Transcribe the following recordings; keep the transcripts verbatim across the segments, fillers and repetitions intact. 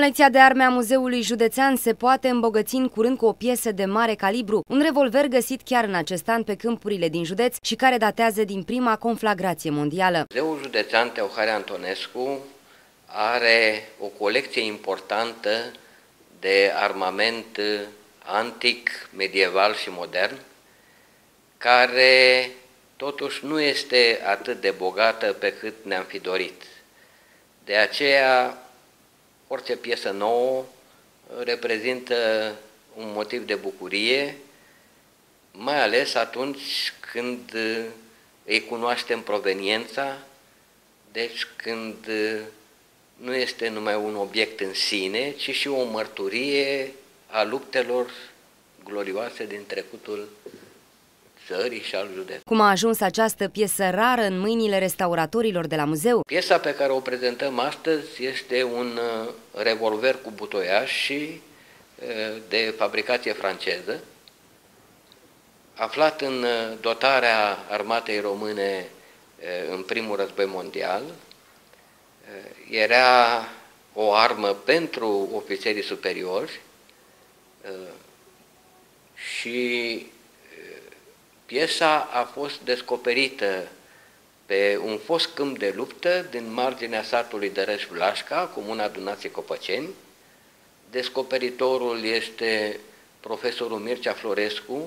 Colecția de arme a Muzeului Județean se poate îmbogăți în curând cu o piesă de mare calibru, un revolver găsit chiar în acest an pe câmpurile din județ și care datează din prima conflagrație mondială. Muzeul Județean Teohari Antonescu are o colecție importantă de armament antic, medieval și modern, care totuși nu este atât de bogată pe cât ne-am fi dorit. De aceea, orice piesă nouă reprezintă un motiv de bucurie, mai ales atunci când îi cunoaștem proveniența, deci când nu este numai un obiect în sine, ci și o mărturie a luptelor glorioase din trecutul țării și al județului. Cum a ajuns această piesă rară în mâinile restauratorilor de la muzeu? Piesa pe care o prezentăm astăzi este un revolver cu butoiaș de fabricație franceză, aflat în dotarea armatei române în primul război mondial. Era o armă pentru ofițerii superiori și piesa a fost descoperită pe un fost câmp de luptă din marginea satului Dărăș Vlașca, comuna Dunații Copăceni. Descoperitorul este profesorul Mircea Florescu,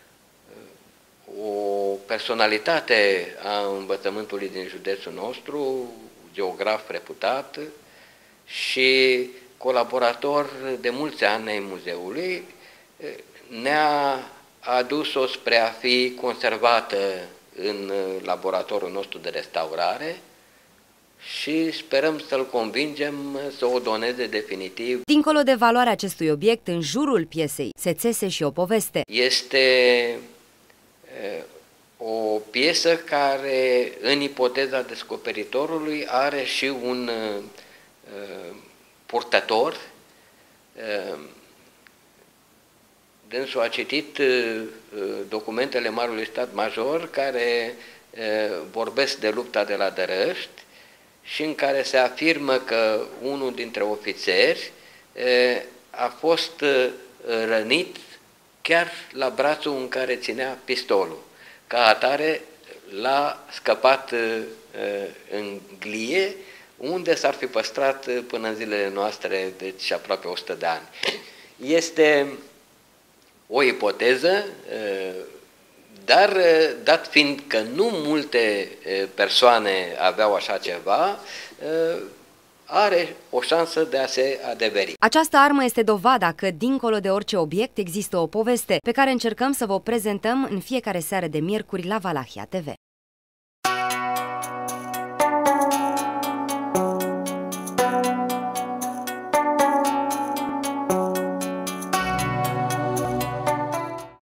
o personalitate a învățământului din județul nostru, geograf reputat și colaborator de mulți ani ai muzeului. Ne-a adus-o spre a fi conservată în laboratorul nostru de restaurare și sperăm să-l convingem să o doneze definitiv. Dincolo de valoarea acestui obiect, în jurul piesei se țese și o poveste. Este o piesă care, în ipoteza descoperitorului, are și un purtător. Dânsul a citit documentele Marelui Stat Major care vorbesc de lupta de la Dărăști și în care se afirmă că unul dintre ofițeri a fost rănit chiar la brațul în care ținea pistolul. Ca atare l-a scăpat în glie, unde s-ar fi păstrat până în zilele noastre, deci aproape o sută de ani. Este o ipoteză, dar dat fiind că nu multe persoane aveau așa ceva, are o șansă de a se adeveri. Această armă este dovada că, dincolo de orice obiect, există o poveste pe care încercăm să vă prezentăm în fiecare seară de miercuri la Valahia T V.